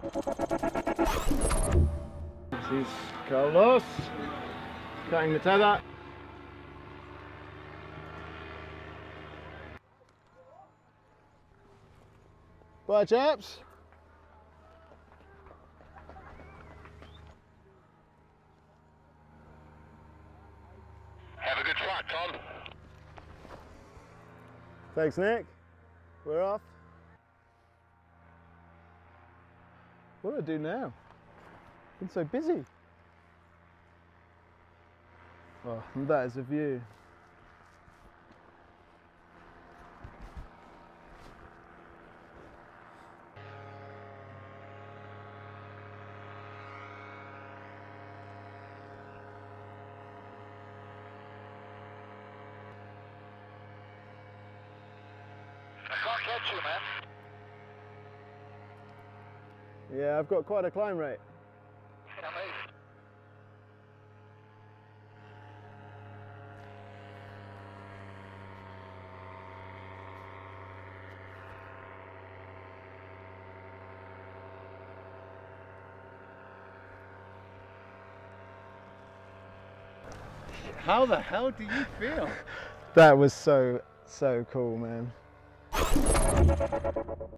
This is Carlos cutting the tether. Bye chaps. Have a good shot, Tom. Thanks Nick. We're off. What do I do now? Been so busy. Oh, and that is a view. I can't catch you, man. Yeah, I've got quite a climb rate. Yeah, mate. How the hell do you feel? That was so cool, man.